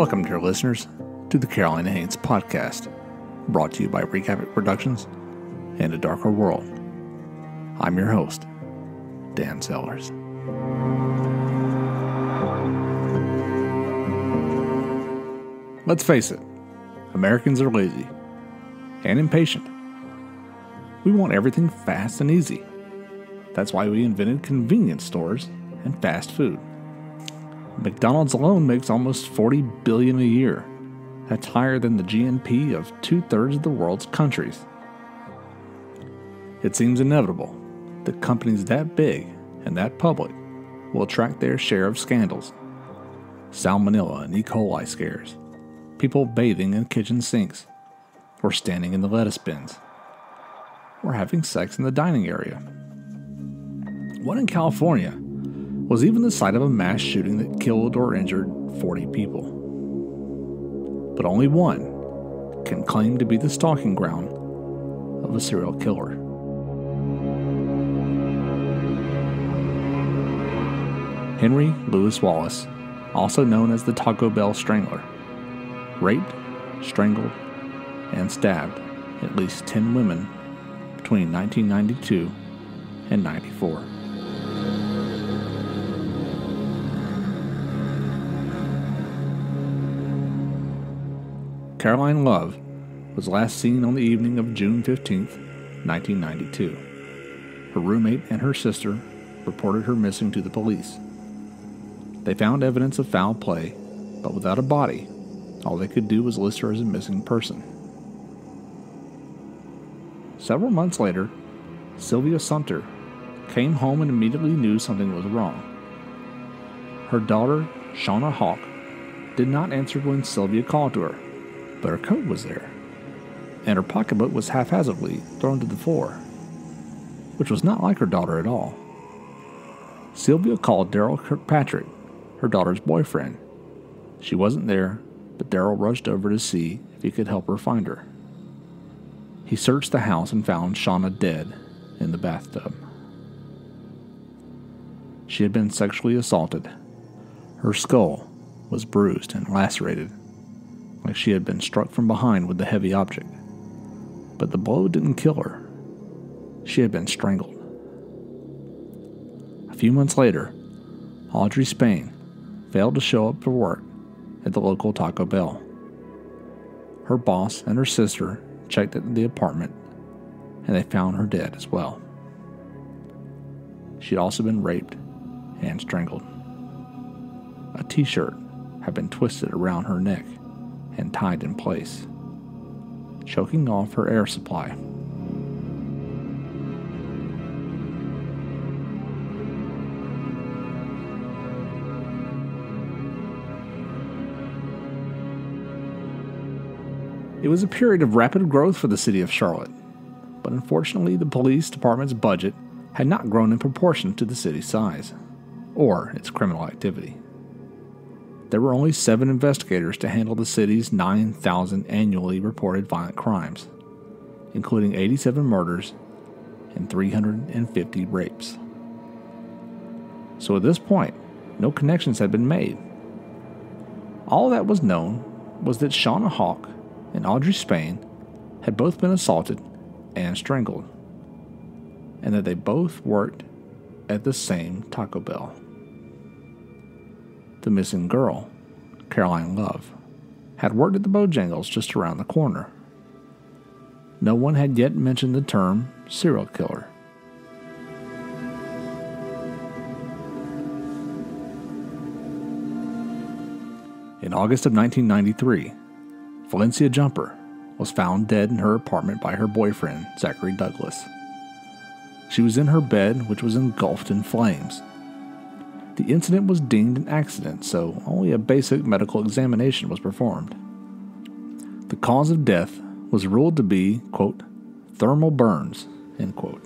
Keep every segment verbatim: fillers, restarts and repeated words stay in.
Welcome, dear listeners, to the Caroline Haynes podcast, brought to you by Wreak Havoc Productions and A Darker World. I'm your host, Dan Sellers. Let's face it, Americans are lazy and impatient. We want everything fast and easy. That's why we invented convenience stores and fast food. McDonald's alone makes almost forty billion dollars a year. That's higher than the G N P of two-thirds of the world's countries. It seems inevitable that companies that big and that public will attract their share of scandals. Salmonella and E. coli scares, people bathing in kitchen sinks, or standing in the lettuce bins, or having sex in the dining area. One in California was even the site of a mass shooting that killed or injured forty people. But only one can claim to be the stalking ground of a serial killer. Henry Louis Wallace, also known as the Taco Bell Strangler, raped, strangled, and stabbed at least ten women between nineteen ninety-two and ninety-four. Caroline Love was last seen on the evening of June fifteenth, nineteen ninety-two. Her roommate and her sister reported her missing to the police. They found evidence of foul play, but without a body, all they could do was list her as a missing person. Several months later, Sylvia Sumter came home and immediately knew something was wrong. Her daughter, Shauna Hawk, did not answer when Sylvia called to her, but her coat was there, and her pocketbook was haphazardly thrown to the floor, which was not like her daughter at all. Sylvia called Daryl Kirkpatrick, her daughter's boyfriend. She wasn't there, but Daryl rushed over to see if he could help her find her. He searched the house and found Shauna dead in the bathtub. She had been sexually assaulted. Her skull was bruised and lacerated, like she had been struck from behind with a heavy object. But the blow didn't kill her. She had been strangled. A few months later, Audrey Spain failed to show up for work at the local Taco Bell. Her boss and her sister checked at the apartment, and they found her dead as well. She had also been raped and strangled. A t-shirt had been twisted around her neck and tied in place, choking off her air supply. It was a period of rapid growth for the city of Charlotte, but unfortunately the police department's budget had not grown in proportion to the city's size, or its criminal activity. There were only seven investigators to handle the city's nine thousand annually reported violent crimes, including eighty-seven murders and three hundred fifty rapes. So at this point, no connections had been made. All that was known was that Shauna Hawk and Audrey Spain had both been assaulted and strangled, and that they both worked at the same Taco Bell. The missing girl, Caroline Love, had worked at the Bojangles just around the corner. No one had yet mentioned the term serial killer. In August of nineteen ninety-three, Valencia Jumper was found dead in her apartment by her boyfriend, Zachary Douglas. She was in her bed, which was engulfed in flames. The incident was deemed an accident, so only a basic medical examination was performed. The cause of death was ruled to be, quote, thermal burns, end quote.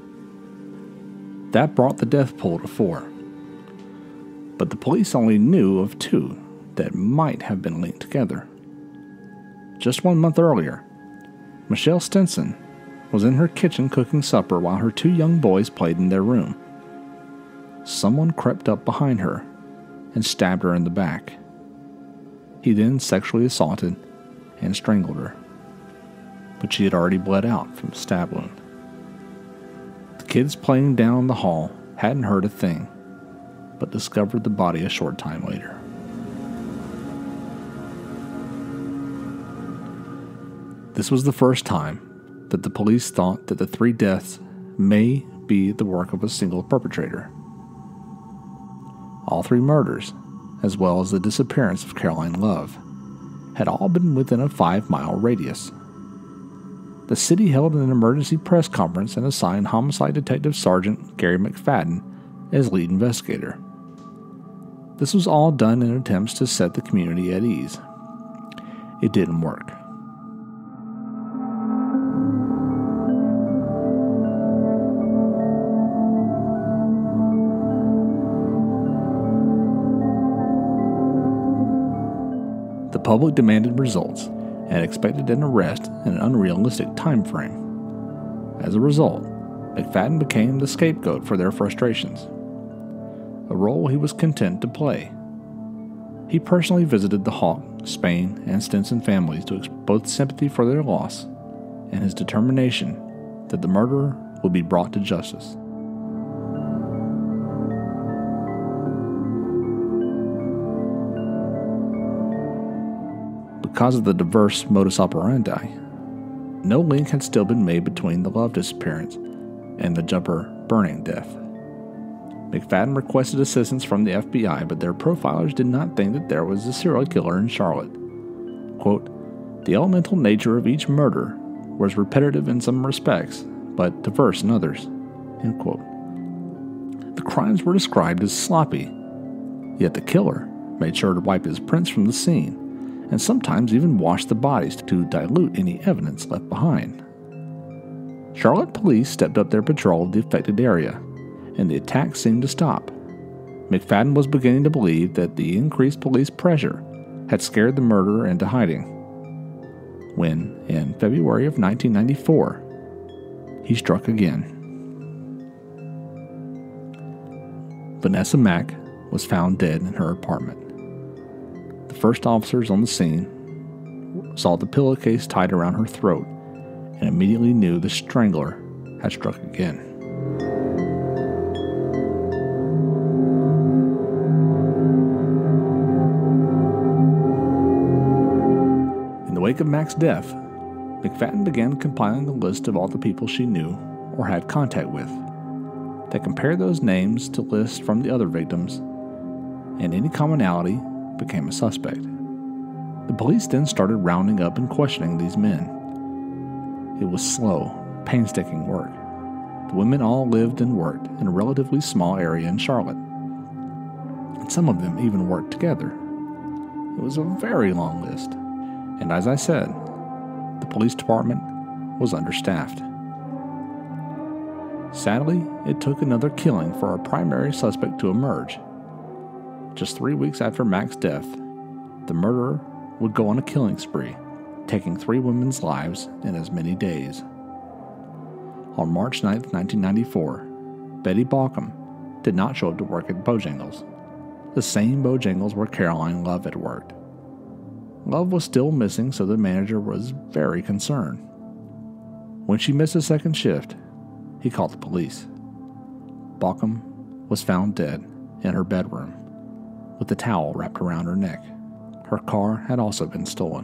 That brought the death pool to four. But the police only knew of two that might have been linked together. Just one month earlier, Michelle Stinson was in her kitchen cooking supper while her two young boys played in their room. Someone crept up behind her and stabbed her in the back. He He then sexually assaulted and strangled her, but she had already bled out from the stab wound. The kids playing down the hall hadn't heard a thing, but discovered the body a short time later. This was the first time that the police thought that the three deaths may be the work of a single perpetrator. All three murders, as well as the disappearance of Caroline Love, had all been within a five-mile radius. The city held an emergency press conference and assigned Homicide Detective Sergeant Gary McFadden as lead investigator. This was all done in attempts to set the community at ease. It didn't work. The public demanded results and expected an arrest in an unrealistic time frame. As a result, McFadden became the scapegoat for their frustrations, a role he was content to play. He personally visited the Hawk, Spain, and Stinson families to express both sympathy for their loss and his determination that the murderer would be brought to justice. Because of the diverse modus operandi, no link had still been made between the Love disappearance and the jumper burning death. McFadden requested assistance from the F B I, but their profilers did not think that there was a serial killer in Charlotte. Quote, "The elemental nature of each murder was repetitive in some respects, but diverse in others." End quote. The crimes were described as sloppy, yet the killer made sure to wipe his prints from the scene, and sometimes even wash the bodies to dilute any evidence left behind. Charlotte police stepped up their patrol of the affected area, and the attack seemed to stop. McFadden was beginning to believe that the increased police pressure had scared the murderer into hiding, when, in February of nineteen ninety-four, he struck again. Vanessa Mack was found dead in her apartment. The first officers on the scene saw the pillowcase tied around her throat and immediately knew the strangler had struck again. In the wake of Mack's death, McFadden began compiling a list of all the people she knew or had contact with. They compared those names to lists from the other victims, and any commonality became a suspect. The police then started rounding up and questioning these men. It was slow, painstaking work. The women all lived and worked in a relatively small area in Charlotte, and some of them even worked together. It was a very long list, and as I said, the police department was understaffed. Sadly, it took another killing for our primary suspect to emerge. Just three weeks after Mack's death, the murderer would go on a killing spree, taking three women's lives in as many days. On March ninth, nineteen ninety-four, Betty Baucom did not show up to work at Bojangles, the same Bojangles where Caroline Love had worked. Love was still missing, so the manager was very concerned. When she missed a second shift, he called the police. Baucom was found dead in her bedroom, with a towel wrapped around her neck. Her car had also been stolen.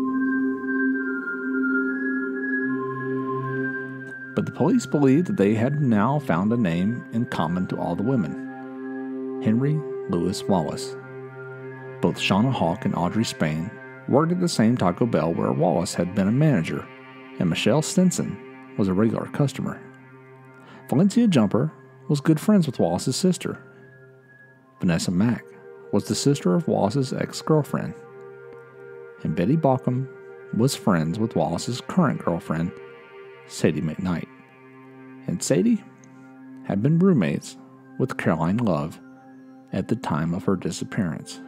But the police believed that they had now found a name in common to all the women: Henry Louis Wallace. Both Shauna Hawk and Audrey Spain worked at the same Taco Bell where Wallace had been a manager, and Michelle Stinson was a regular customer. Valencia Jumper was good friends with Wallace's sister. Vanessa Mack was the sister of Wallace's ex-girlfriend, and Betty Baucom was friends with Wallace's current girlfriend, Sadie McKnight. And Sadie had been roommates with Caroline Love at the time of her disappearance.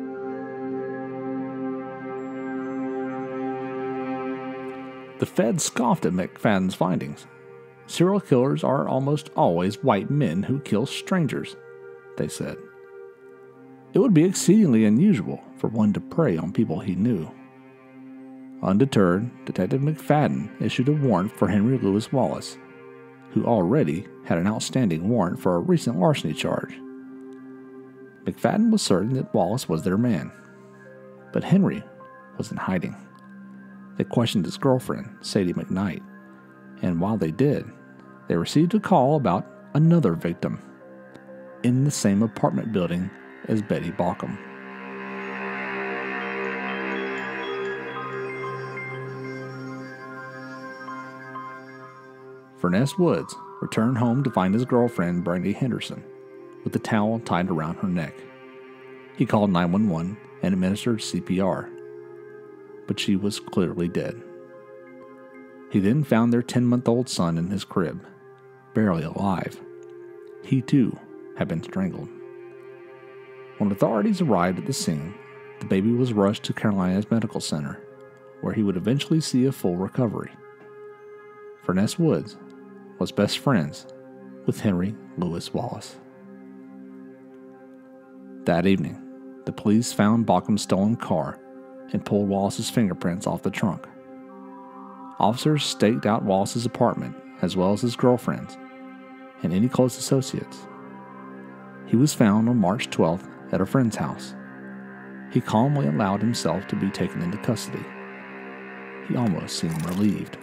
The feds scoffed at McFadden's findings. Serial killers are almost always white men who kill strangers, they said. It would be exceedingly unusual for one to prey on people he knew. Undeterred, Detective McFadden issued a warrant for Henry Louis Wallace, who already had an outstanding warrant for a recent larceny charge. McFadden was certain that Wallace was their man, but Henry was in hiding. They questioned his girlfriend, Sadie McKnight, and while they did, they received a call about another victim in the same apartment building as Betty Baucom. Furness Woods returned home to find his girlfriend, Brandy Henderson, with a towel tied around her neck. He called nine one one and administered C P R, but she was clearly dead. He then found their ten-month-old son in his crib, barely alive. He, too, had been strangled. When authorities arrived at the scene, the baby was rushed to Carolina's Medical Center, where he would eventually see a full recovery. Furness Woods was best friends with Henry Louis Wallace. That evening, the police found Baucom's stolen car and pulled Wallace's fingerprints off the trunk. Officers staked out Wallace's apartment, as well as his girlfriend's and any close associates. He was found on March twelfth at a friend's house. He calmly allowed himself to be taken into custody. He almost seemed relieved.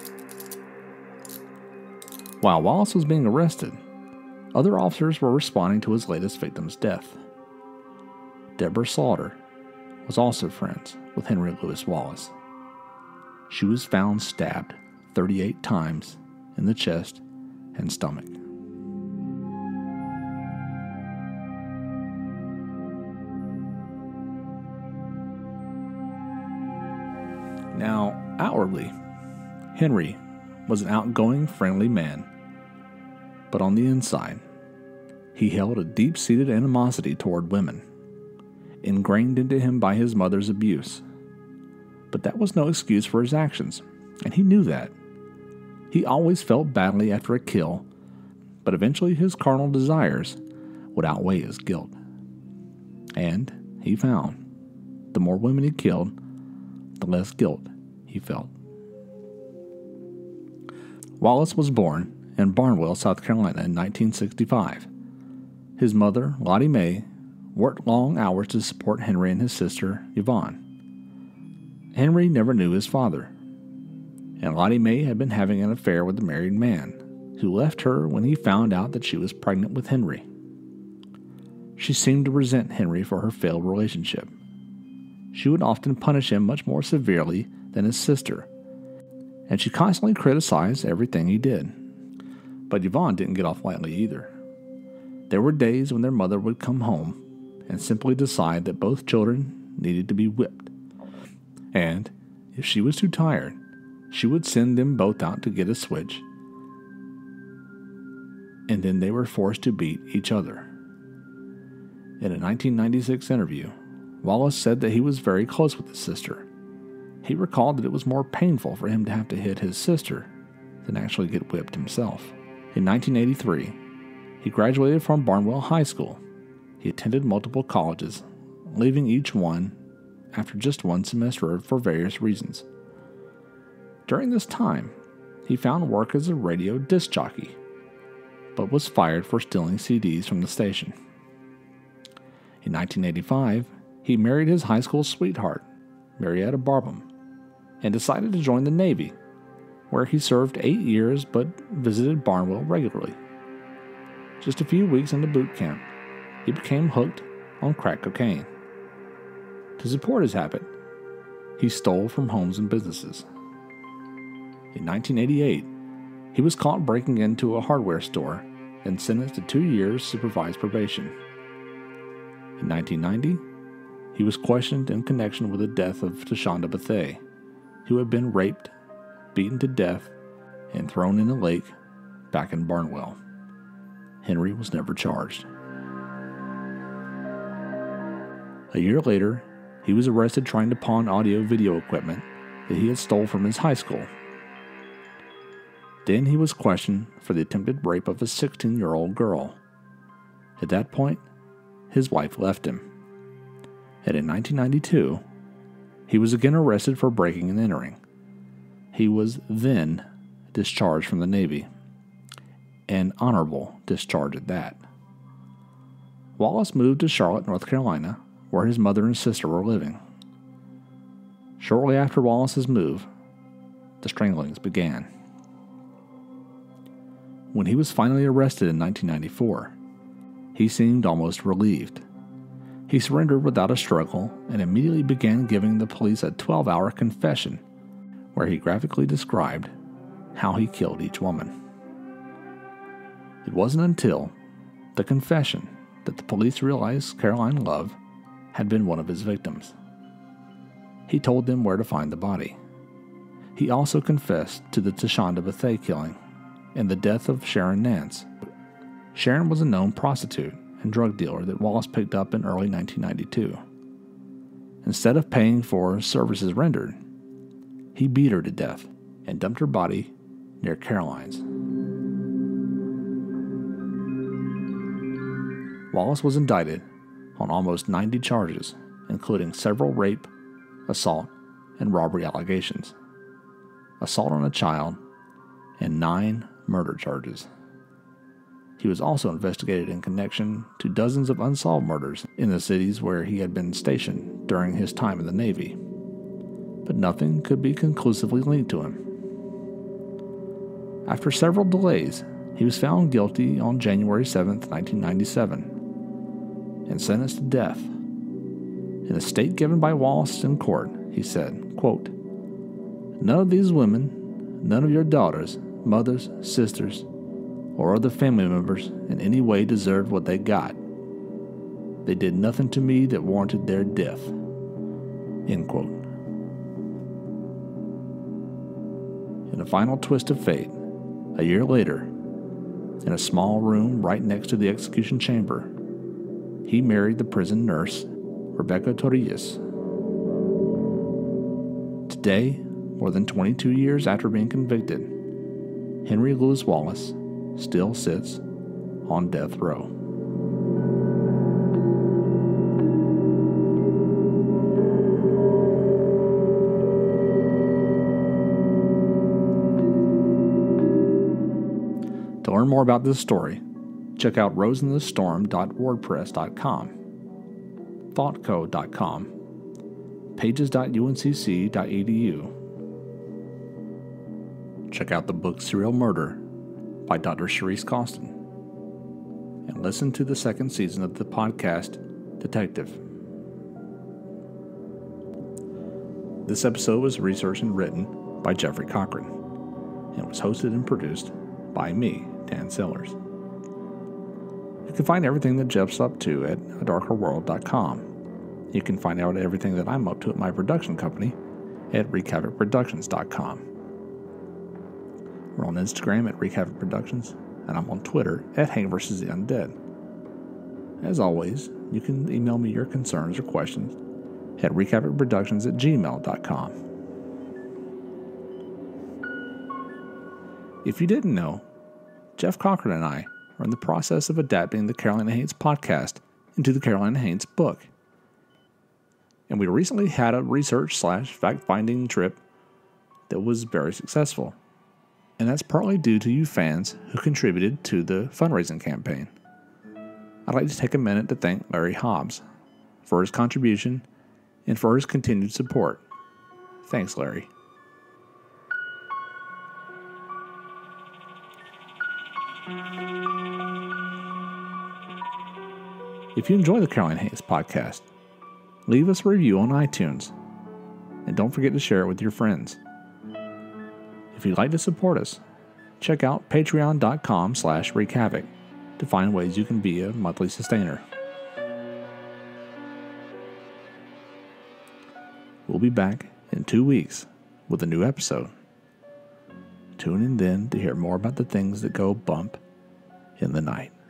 While Wallace was being arrested, other officers were responding to his latest victim's death. Deborah Slaughter was also friends with Henry Louis Wallace. She was found stabbed thirty-eight times in the chest and stomach. Now, outwardly, Henry was an outgoing, friendly man, but on the inside, he held a deep-seated animosity toward women, ingrained into him by his mother's abuse. But that was no excuse for his actions, and he knew that. He always felt badly after a kill, but eventually his carnal desires would outweigh his guilt. And he found the more women he killed, the less guilt he felt. Wallace was born in Barnwell, South Carolina in nineteen sixty-five. His mother, Lottie Mae, worked long hours to support Henry and his sister, Yvonne. Henry never knew his father, and Lottie Mae had been having an affair with a married man, who left her when he found out that she was pregnant with Henry. She seemed to resent Henry for her failed relationship. She would often punish him much more severely than his sister, and she constantly criticized everything he did. But Yvonne didn't get off lightly either. There were days when their mother would come home and simply decide that both children needed to be whipped. And if she was too tired, she would send them both out to get a switch, and then they were forced to beat each other. In a nineteen ninety-six interview, Wallace said that he was very close with his sister. He recalled that it was more painful for him to have to hit his sister than actually get whipped himself. In nineteen eighty-three, he graduated from Barnwell High School. He attended multiple colleges, leaving each one after just one semester for various reasons. During this time, he found work as a radio disc jockey, but was fired for stealing C Ds from the station. In nineteen eighty-five, he married his high school sweetheart, Marietta Barnum, and decided to join the Navy, where he served eight years but visited Barnwell regularly. Just a few weeks into boot camp, he became hooked on crack cocaine. To support his habit, he stole from homes and businesses. In nineteen eighty-eight, he was caught breaking into a hardware store and sentenced to two years supervised probation. In nineteen ninety, he was questioned in connection with the death of Tashonda Bethea, who had been raped, beaten to death, and thrown in a lake back in Barnwell. Henry was never charged. A year later, he was arrested trying to pawn audio-video equipment that he had stole from his high school. Then he was questioned for the attempted rape of a sixteen-year-old girl. At that point, his wife left him. And in nineteen ninety-two, he was again arrested for breaking and entering. He was then discharged from the Navy, an honorable discharge at that. Wallace moved to Charlotte, North Carolina, where his mother and sister were living. Shortly after Wallace's move, the stranglings began. When he was finally arrested in nineteen ninety-four, he seemed almost relieved. He surrendered without a struggle and immediately began giving the police a twelve-hour confession where he graphically described how he killed each woman. It wasn't until the confession that the police realized Caroline Love had been one of his victims. He told them where to find the body. He also confessed to the Tashonda Bethea killing and the death of Sharon Nance. Sharon was a known prostitute and drug dealer that Wallace picked up in early nineteen ninety-two. Instead of paying for services rendered, he beat her to death and dumped her body near Caroline's. Wallace was indicted on almost ninety charges, including several rape, assault, and robbery allegations, assault on a child, and nine murder charges. He was also investigated in connection to dozens of unsolved murders in the cities where he had been stationed during his time in the Navy, but nothing could be conclusively linked to him. After several delays, he was found guilty on January seventh, nineteen ninety-seven, and sentenced to death. In a state given by Wallace in court, he said, quote, "None of these women, none of your daughters, mothers, sisters, or other family members in any way deserved what they got. They did nothing to me that warranted their death." End quote. In a final twist of fate, a year later, in a small room right next to the execution chamber, he married the prison nurse, Rebecca Torres. Today, more than twenty-two years after being convicted, Henry Louis Wallace still sits on death row. To learn more about this story, check out rose in the storm dot wordpress dot com, thoughtco dot com, pages dot u n c c dot e d u. Check out the book Serial Murder by Doctor Charisse Costin, and listen to the second season of the podcast Detective. This episode was researched and written by Jeffrey Cochran and was hosted and produced by me, Dan Sellers. You can find everything that Jeff's up to at a darker world dot com. You can find out everything that I'm up to at my production company at wreak havoc productions dot com. We're on Instagram at Wreak Havoc Productions, and I'm on Twitter at Hank versus the Undead. As always, you can email me your concerns or questions at wreak havoc productions at gmail dot com. If you didn't know, Jeff Cochran and I are in the process of adapting the Carolina Haints podcast into the Carolina Haints book. And we recently had a research slash fact-finding trip that was very successful. And that's partly due to you fans who contributed to the fundraising campaign. I'd like to take a minute to thank Larry Hobbs for his contribution and for his continued support. Thanks, Larry. If you enjoy the Carolina Haints podcast, leave us a review on iTunes, and don't forget to share it with your friends. If you'd like to support us, check out patreon dot com slash wreak havoc to find ways you can be a monthly sustainer. We'll be back in two weeks with a new episode. Tune in then to hear more about the things that go bump in the night.